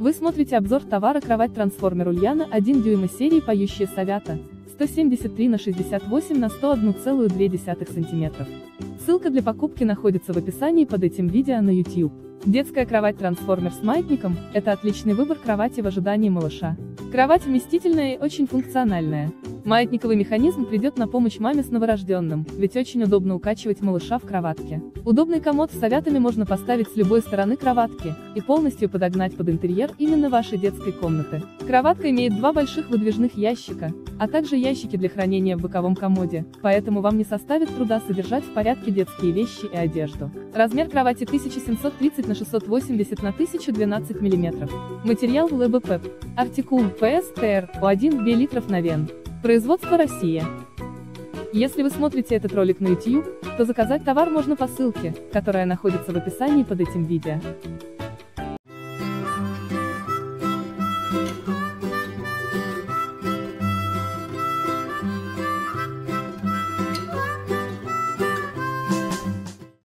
Вы смотрите обзор товара кровать-трансформер Ульяна 1 дюйма серии «Поющие совята», 173 на 68 на 101,2 см. Ссылка для покупки находится в описании под этим видео на YouTube. Детская кровать-трансформер с маятником – это отличный выбор кровати в ожидании малыша. Кровать вместительная и очень функциональная. Маятниковый механизм придет на помощь маме с новорожденным, ведь очень удобно укачивать малыша в кроватке. Удобный комод с совятами можно поставить с любой стороны кроватки и полностью подогнать под интерьер именно вашей детской комнаты. Кроватка имеет два больших выдвижных ящика, а также ящики для хранения в боковом комоде, поэтому вам не составит труда содержать в порядке детские вещи и одежду. Размер кровати 1730 на 680 на 1012 мм. Материал ЛБП. Артикул ПС-ТР О1 Б на вен. Производство Россия. Если вы смотрите этот ролик на YouTube, то заказать товар можно по ссылке, которая находится в описании под этим видео.